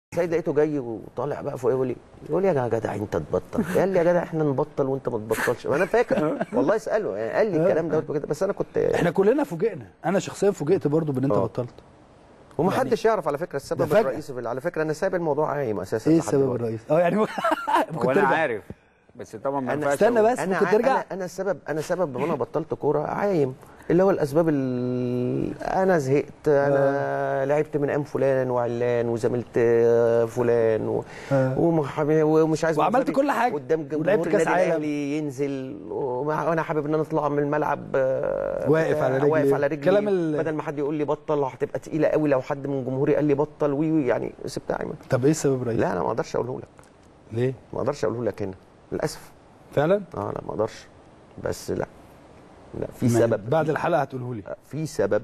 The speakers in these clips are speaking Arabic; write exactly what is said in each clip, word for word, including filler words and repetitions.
سيد لقيته جاي وطالع بقى فوق يقول لي يقول لي يا جدع انت تبطل. قال لي يا جدع احنا نبطل وانت ما تبطلش. وانا فاكر والله اساله يعني قال لي الكلام ده كده، بس انا كنت احنا كلنا فوجئنا، انا شخصيا فوجئت برضو بان انت أوه. بطلت. ومحدش يعني يعرف على فكره السبب الرئيسي في، على فكره انا سايب الموضوع عايم اساسا. ايه السبب الرئيسي؟ اه يعني ممكن ترجع. انا عارف بس طبعا ما ينفعش. استنى بس أنا ممكن ترجع. انا انا سبب انا سبب وانا بطلت كوره عايم، اللي هو الاسباب اللي انا زهقت، انا آه. لعبت من ام فلان وعلان وزميلت فلان و... آه. ومش عايز وعملت كل حاجه قدام جمهور النادي الاهلي ينزل، وانا حابب ان انا اطلع من الملعب واقف على رجلي واقف على رجلي كلام ال... بدل ما حد يقول لي بطل هتبقى تقيله قوي لو حد من جمهوري قال لي بطل وي يعني سبتها عايمه. طب ايه السبب الرئيسي؟ لا انا ما اقدرش اقوله لك. ليه؟ ما اقدرش اقوله لك هنا للاسف. فعلا؟ اه لا ما اقدرش، بس لا لا في سبب بعد الحلقه هتقوله لي. في سبب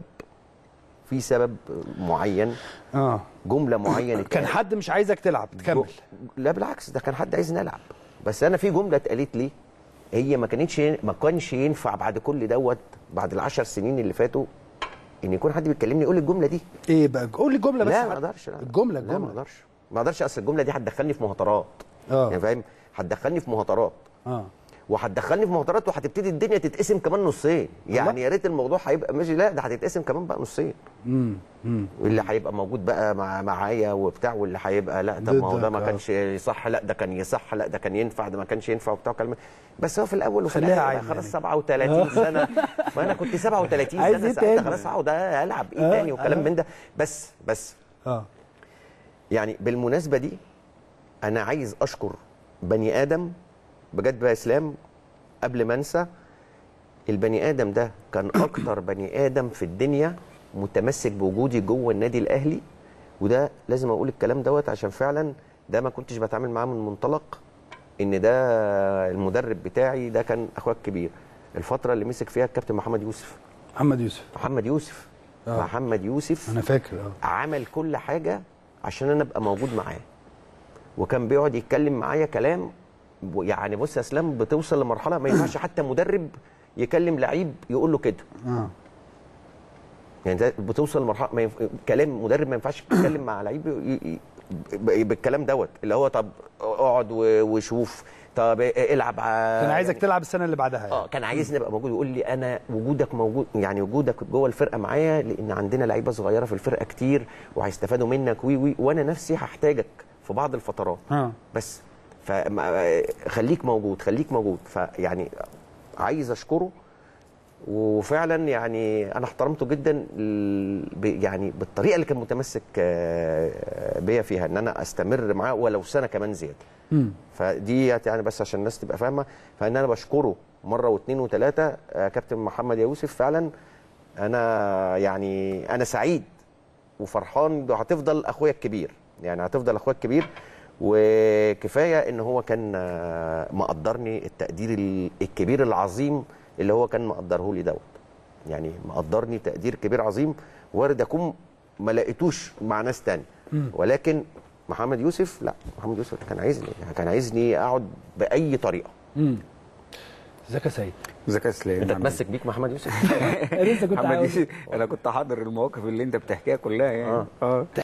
في سبب معين اه جمله معينه كان حد مش عايزك تلعب تكمل. لا بالعكس ده كان حد عايزني العب، بس انا في جمله اتقالت لي هي ما كانتش ما كانش ينفع بعد كل دوت بعد العشر سنين اللي فاتوا ان يكون حد بيكلمني يقول لي الجمله دي. ايه بقى؟ قول لي الجمله بس. لا ما اقدرش. الجمله الجمله ما اقدرش ما اقدرش اصل الجمله دي هتدخلني في مهاترات. اه يعني فاهم؟ هتدخلني في مهاترات. اه وهتدخلني في مهاترات وهتبتدي الدنيا تتقسم كمان نصين. يعني يا ريت الموضوع هيبقى ماشي، لا ده هتتقسم كمان بقى نصين. امم امم واللي هيبقى موجود بقى مع معايا وبتاع، واللي هيبقى لا طب ما هو ده ما كانش صح، لا ده كان يصح، لا ده كان ينفع، ده ما كانش ينفع وبتاع كلام. بس هو في الاول وفي الاخر خلاص يعني. سبعة وثلاثين سنه ما انا كنت سبعة وثلاثين سنه ساعتها خلاص اقعد العب ايه تاني وكلام من ده. بس بس اه يعني بالمناسبه دي انا عايز اشكر بني ادم بجد بقى اسلام قبل ما انسى. البني ادم ده كان اكتر بني ادم في الدنيا متمسك بوجودي جوه النادي الاهلي، وده لازم اقول الكلام دوت عشان فعلا ده ما كنتش بتعامل معاه من منطلق ان ده المدرب بتاعي، ده كان اخويا الكبير. الفتره اللي مسك فيها الكابتن محمد يوسف محمد يوسف محمد يوسف آه. محمد يوسف انا فاكر اه عمل كل حاجه عشان انا ابقى موجود معاه، وكان بيقعد يتكلم معايا كلام يعني بص يا اسلام بتوصل لمرحله ما ينفعش حتى مدرب يكلم لعيب يقول له كده. اه يعني بتوصل لمرحله ما ينف... كلام مدرب ما ينفعش يتكلم مع لعيب ي... ي... بالكلام دوت اللي هو طب اقعد وشوف، طب العب. كان عايزك يعني تلعب السنه اللي بعدها. اه كان عايزني ابقى موجود، يقول لي انا وجودك موجود يعني وجودك جوه الفرقه معايا لان عندنا لعيبه صغيره في الفرقه كتير وهيستفادوا منك وي وي وانا نفسي هحتاجك في بعض الفترات. اه بس فخليك موجود خليك موجود. فيعني عايز اشكره، وفعلا يعني انا احترمته جدا يعني بالطريقه اللي كان متمسك بيا فيها ان انا استمر معاه ولو سنه كمان زياده. فدي يعني بس عشان الناس تبقى فاهمه، فان انا بشكره مره واثنين وثلاثه كابتن محمد يوسف. فعلا انا يعني انا سعيد وفرحان، هتفضل اخويا الكبير يعني هتفضل اخويا الكبير، وكفايه ان هو كان مقدرني التقدير الكبير العظيم اللي هو كان مقدره لي دوت. يعني مقدرني تقدير كبير عظيم وارد اكون ما لقيتوش مع ناس تاني، ولكن محمد يوسف لا محمد يوسف كان عايزني كان عايزني اقعد باي طريقه. امم ازيك يا سيد؟ ازيك يا اسلام؟ انت تمسك بيك محمد يوسف؟ انت كنت محمد يوسف انا كنت حاضر المواقف اللي انت بتحكيها كلها يعني. اه